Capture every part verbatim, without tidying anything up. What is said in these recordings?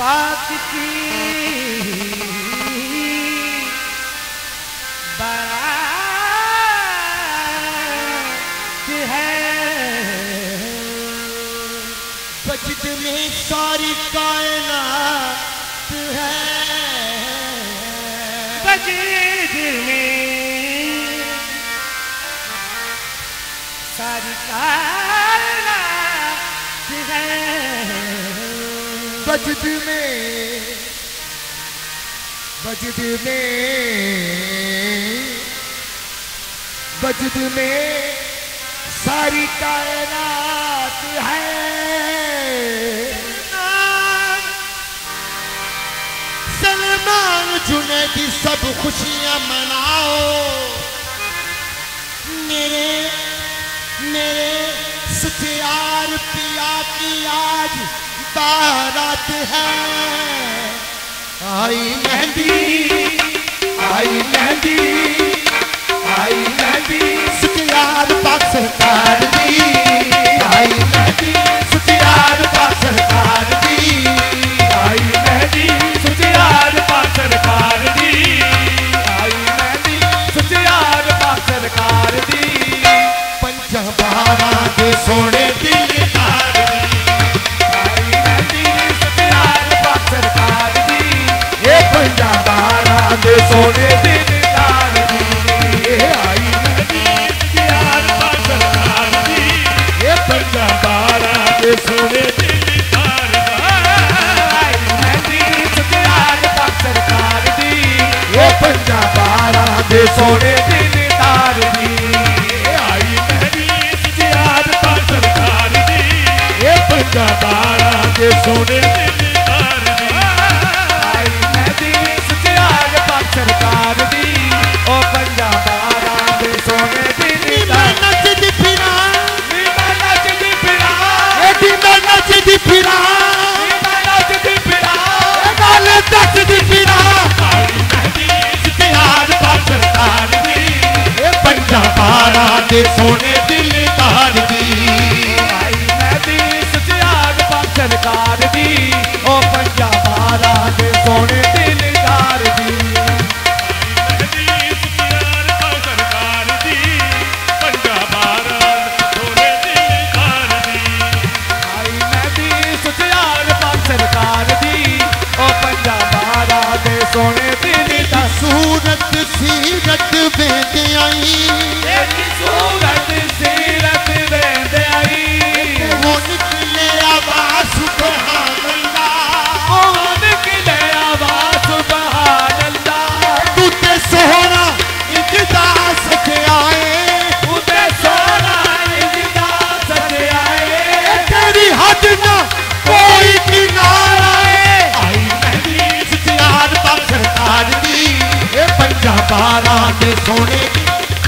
पाक की बारात है। बजट में सारी कायनात है, बजट में सारी कायनात है। बजट में बजट में बजट में सारी कायनात है। सलमान जुनैदी सब खुशियां मनाओ, मेरे मेरे सत्यार पिया की आज बारात है। आई मेहंदी आई मेहंदी आई मेहंदी सत्यार पाक सरकार दी। आई मेहंदी सत्यार पाक सरकार दी। आई मेहंदी सत्यार पाक सरकार दी। आई मेहंदी सत्यार पाक सरकार दी। पंजा बारां दे सोने दिलदार दी। आई मेहंदी सत्यार पाक सरकार दी। ये पंजा बारां दे सोने दिलदार दी। आई मेहंदी सत्यार पाक सरकार दी। ये पंजा बारां दे सोने दिलदार दी। आई मेहंदी सत्यार पाक सरकार दी। ये पंजा बारां दे सोने दिलदार दी। आई मेहंदी सत्यार पाक सरकार दी। ये पंजा बारां दे सोने दिलदार दी। आई मेहंदी सत्यार पाक सरकार दी। ओ पंजा बारां दे सोने दिलदार। नचदी फिरा मैं नचदी फिरा एडी मैं नचदी फिरा मैं नचदी फिरा गल दसदी फिरा। आई मेहंदी सत्यार पाक सरकार दी। ये पंजा बारां दे सोने दिलदार दी। आई मेहंदी सत्यार पाक सरकार दी। ओ पंजा बारां दे सोने दिलदार दी। आई मेहंदी सत्यार पाक सरकार दी। ओ पंजा बारां दे सोने दिलदार। सूरत सीरत वेंदे आई, सूरत सीरत वेंदे आई। वो निकले आवाज़ सुभान अल्लाह, वो निकले आवाज़ सुभान अल्लाह। तू ते सोहना इजदा सके आए, तू ते सोहना इजदा सके आए। तेरी हद ना कोई किनारा है। आई मेहंदी सत्यार पाक सरकार दी। ये पंजा बारां दे सोने दी।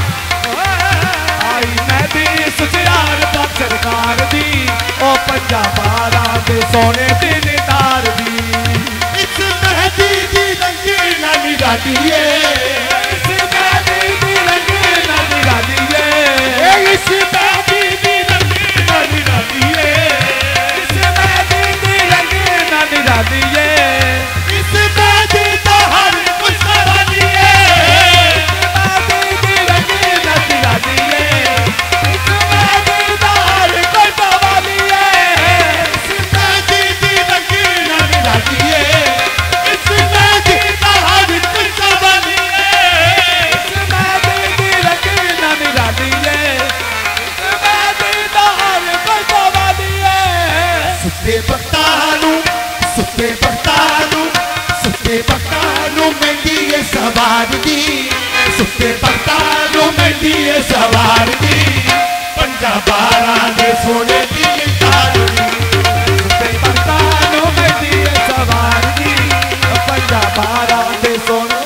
आई मेहंदी सत्यार पाक सरकार दी। ओ पंजा बारां दे सोने दिलदार दी। इस मेहंदी दी रंगीन निराली है, इस मेहंदी दी रंगीन निराली है। इस मेहंदी दी रंगीन निराली है, इस मेहंदी दी रंगीन निराली है। इस मेहंदी दा हर कुछ सवाली है, इस मेहंदी दी रंगीन निराली है। इस मेहंदी दा हर कोई सवाली है, इस मेहंदी दी रंगीन निराली है। इस मेहंदी दा हर कुछ सवाली है, इस मेहंदी दी रंगीन निराली है। इस मेहंदी दा हर कोई सवाली है। सुते बक्तानू सुते बक्तानू सुते बक्तानू मेहंदी ये सवार दी। सुते बक्तानू मेहंदी ये सवार दी। पंजा बारां दे सोने दिलदार दी। सुते बक्तानू मेहंदी ये सवार दी। पंजा बारां दे सोने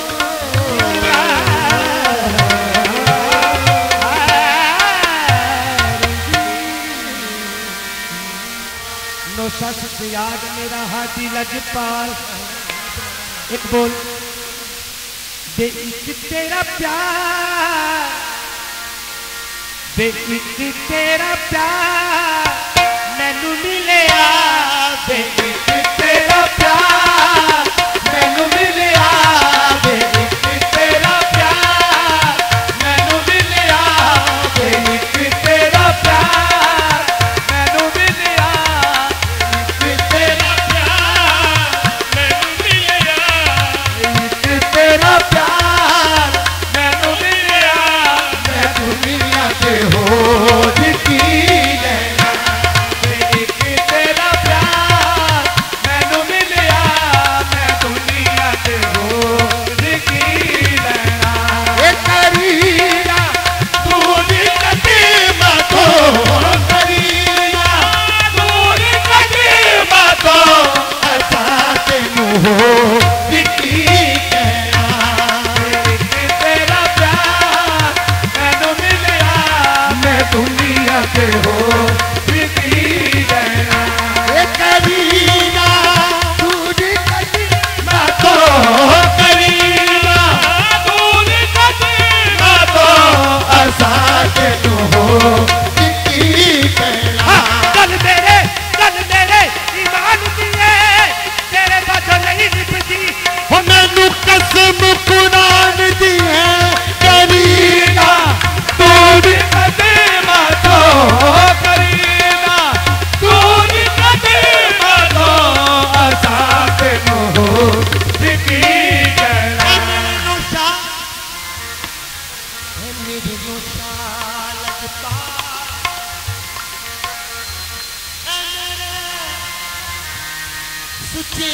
नौशा से याद मेरा हाथी लजपाल। एक बोल बे एक तेरा प्यार, बे एक तेरा प्यार मैनू मिले। बे एक तेरा प्यार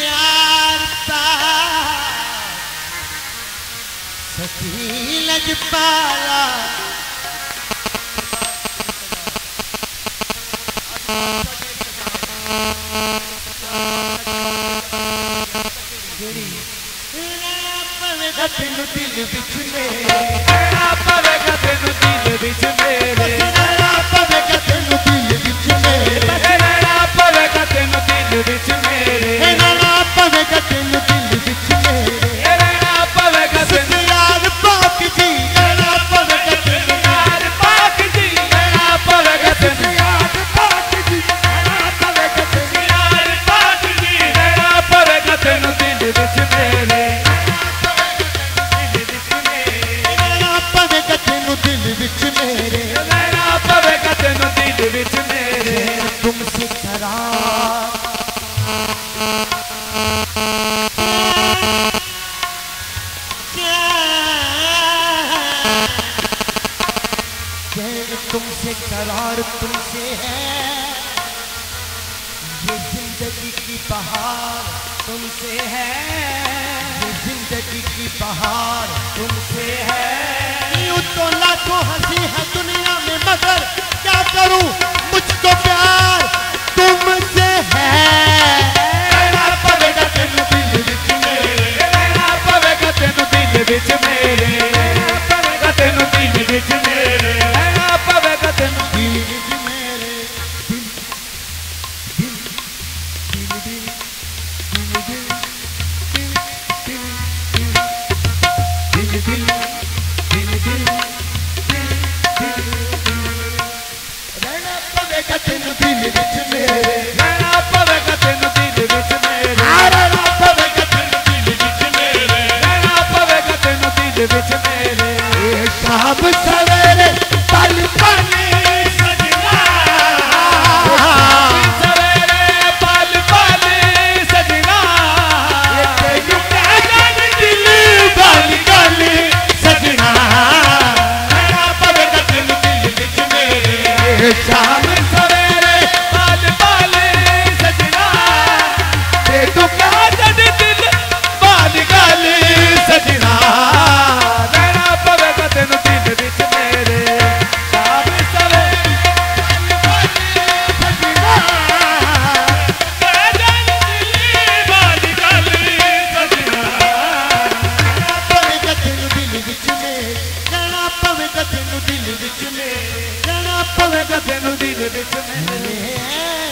प्यार ता सची लजपाला तेन दिल बिच मेरे पवेगा तेन दिल बिच मेरे पवेगा तेन दिल बिच मेरे पवेगा तेन दिल बिच मेरे पवेगा तेन दिल बिच मेरे पवेगा तेन यार पाक जी पवेगा तेन यार पाक जी पवेगा तेन यार पाक जी पवेगा तेन यार पाक जी पवेगा तेन दिल बिच मेरे दिल विच मेरे नैना पवेगा तेनू दिल विच मेरे तुमसे करार तुमसे करार तुमसे है ये जिंदगी की बहार तुमसे है ये जिंदगी की बहार तुमसे है तो लाखों हंसी है दुनिया में मगर क्या करूं मुझको प्यार तुमसे है पवेगा तेनू दिल विच मेरे पवेगा तेनू दिल विच मेरे पवेगा तेनू दिल विच मेरे पवेगा तेनू दिल विच मेरे दिल दिल दिल दिल दिल दिल पवेगा तेनू दिल विच मेरे पवेगा तेनू दिल विच मेरे पवेगा तेनू दिल विच मेरे पवेगा तेनू दिल विच मेरे शाम सवेरे पल पल सजना सवेरे पल पल सजना तेनू कहना दिल बन गल सजना पवेगा तेनू दिल विच मेरे शाम पवेगा तेनू दिल विच मेरे